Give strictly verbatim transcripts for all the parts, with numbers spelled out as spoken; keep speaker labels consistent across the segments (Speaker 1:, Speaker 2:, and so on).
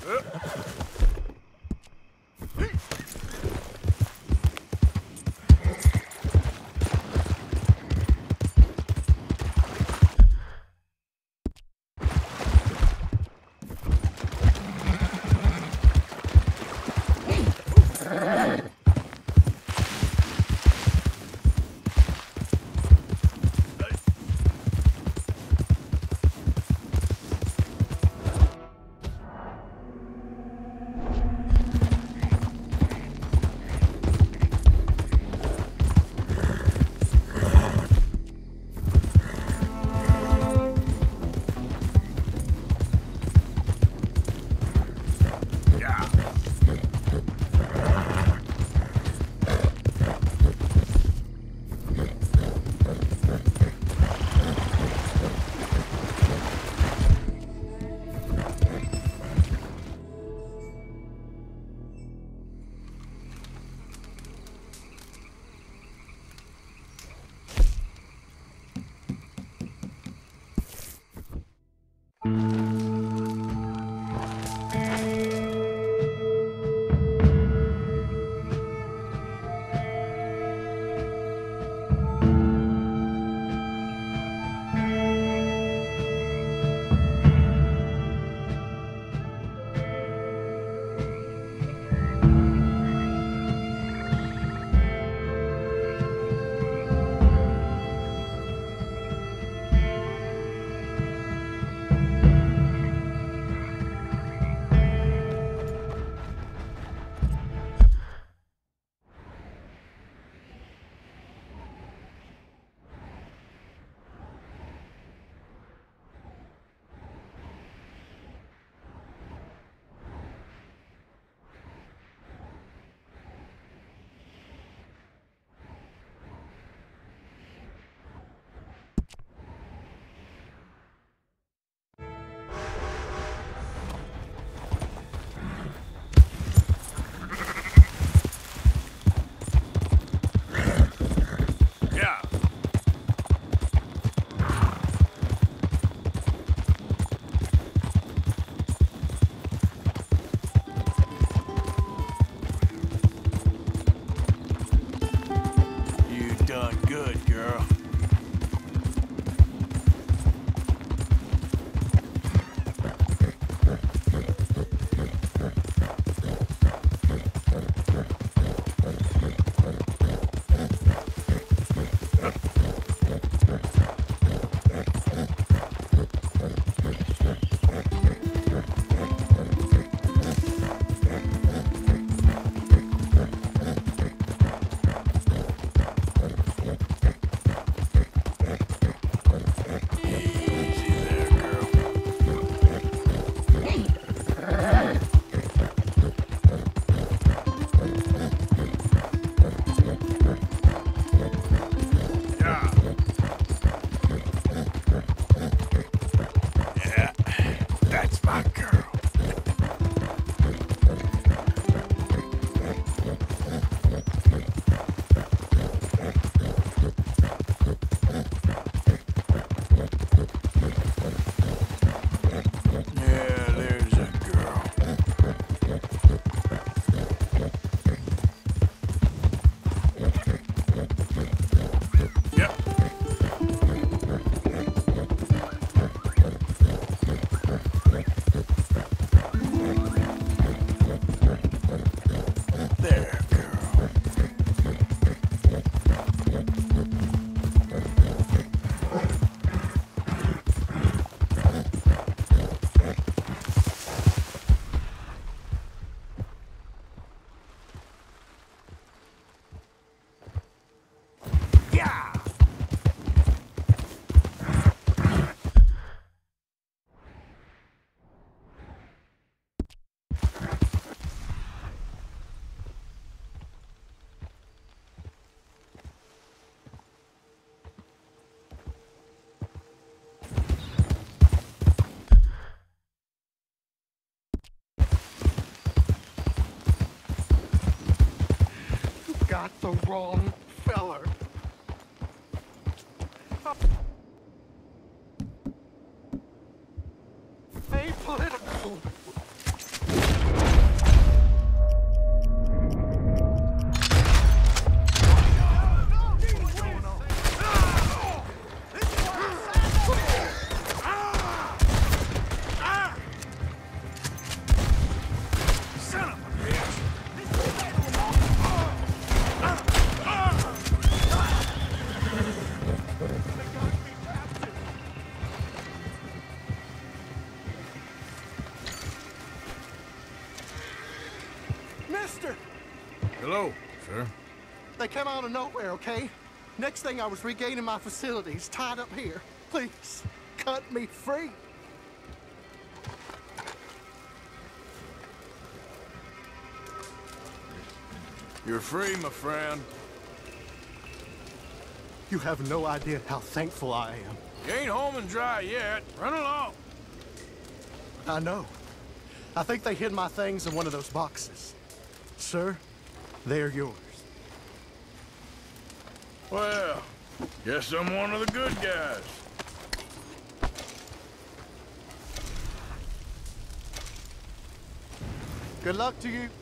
Speaker 1: got the wrong feller. Apolitical.
Speaker 2: Hello, sir.
Speaker 1: They came out of nowhere, okay? Next thing I was regaining my facilities, tied up here. Please, cut me free.
Speaker 2: You're free, my friend.
Speaker 1: You have no idea how thankful I am.
Speaker 2: You ain't home and dry yet. Run along.
Speaker 1: I know. I think they hid my things in one of those boxes. Sir, they're yours.
Speaker 2: Well, guess I'm one of the good guys.
Speaker 1: Good luck to you.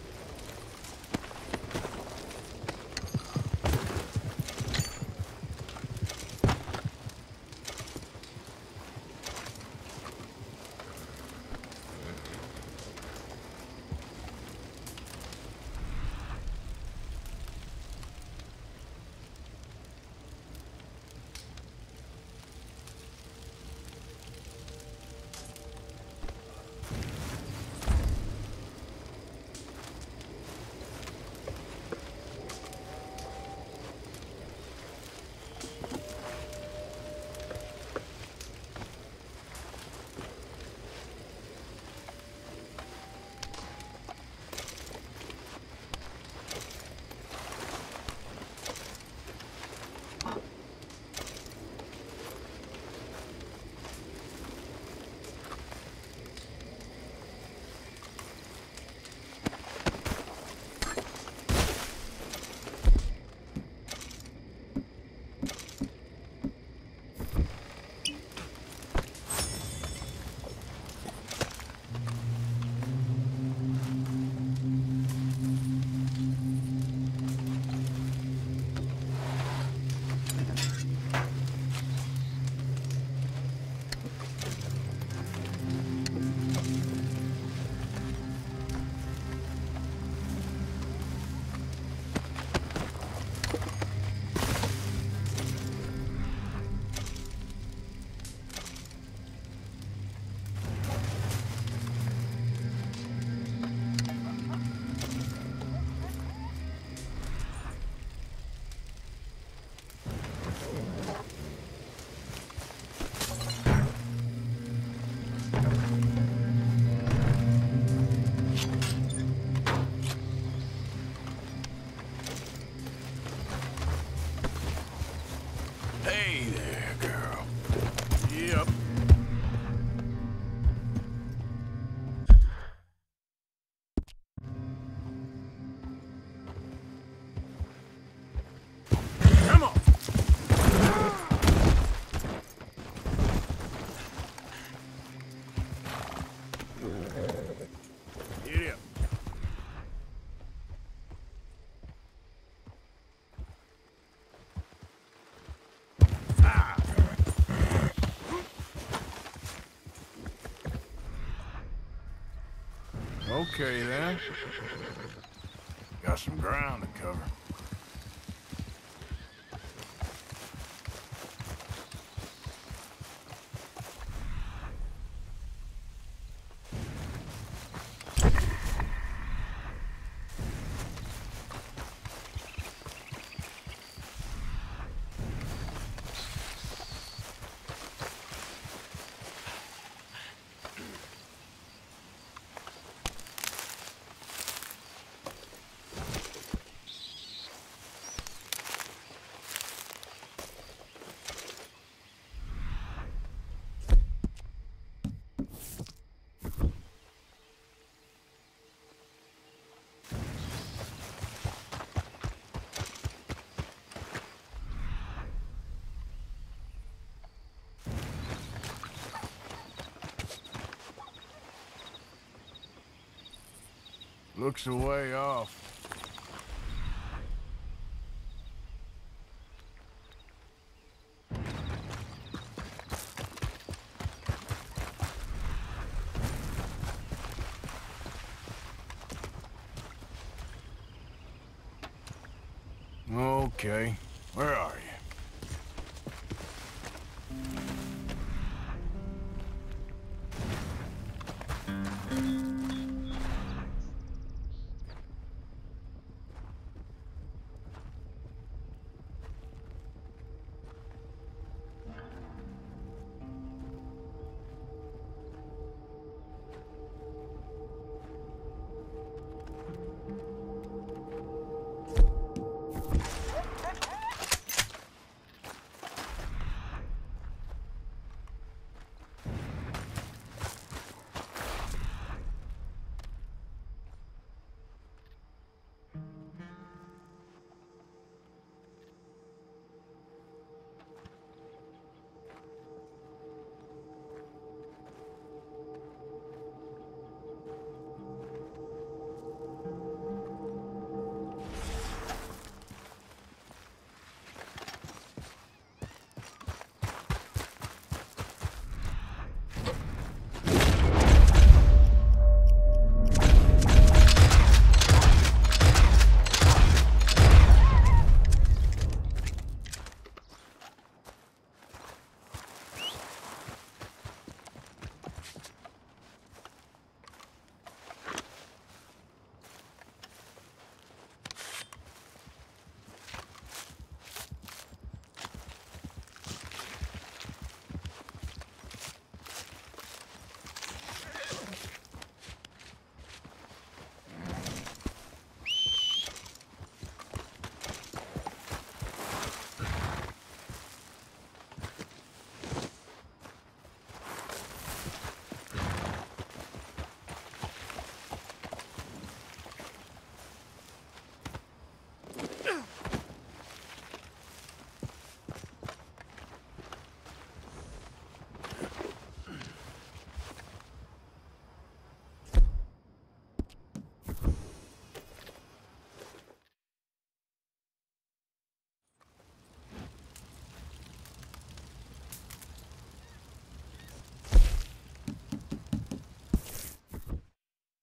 Speaker 2: Hey there, girl. Yep. Come on. Giddy up. Okay, then. Got some ground to cover. Looks a way off. Okay, where are you?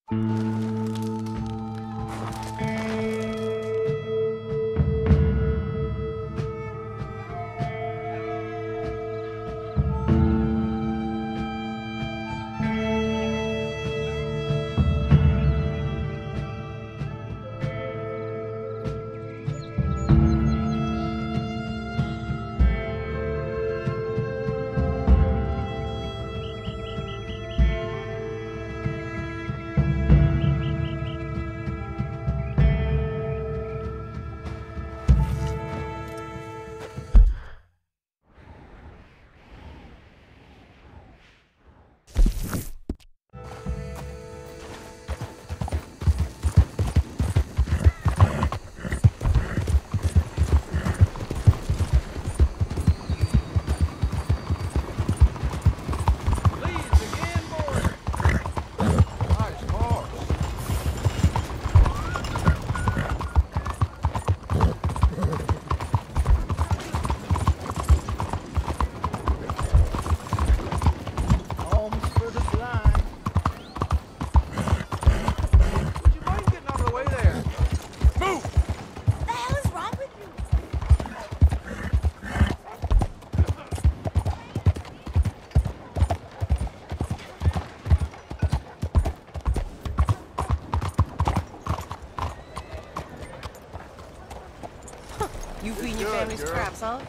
Speaker 3: You feeding your family's scraps, huh?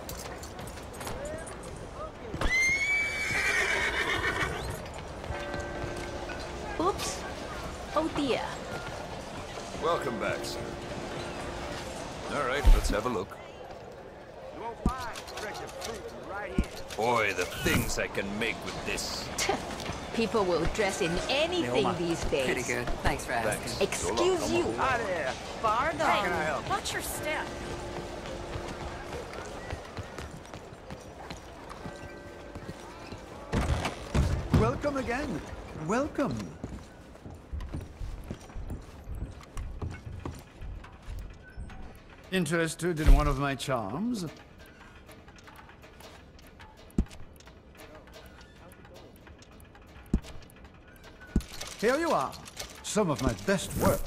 Speaker 3: Oops. Oh dear.
Speaker 4: Welcome back, sir. All right, let's have a look.
Speaker 5: You won't find fresh fruit right here.
Speaker 4: Boy, the things I can make with this.
Speaker 6: People will dress in anything
Speaker 3: Neoma.
Speaker 6: these days.
Speaker 3: Pretty good. Thanks for asking.
Speaker 4: Thanks.
Speaker 6: Excuse you.
Speaker 5: Hi there.
Speaker 3: Pardon.
Speaker 5: How can I help?
Speaker 3: Watch your step.
Speaker 7: Welcome again. Welcome. Interested in one of my charms? Here you are. Some of my best work.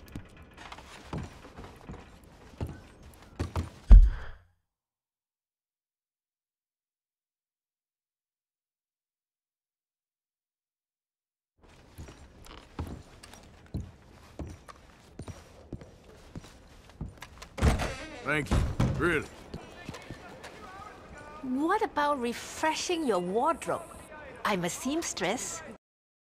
Speaker 2: Thank you. Really.
Speaker 6: What about refreshing your wardrobe? I'm a seamstress.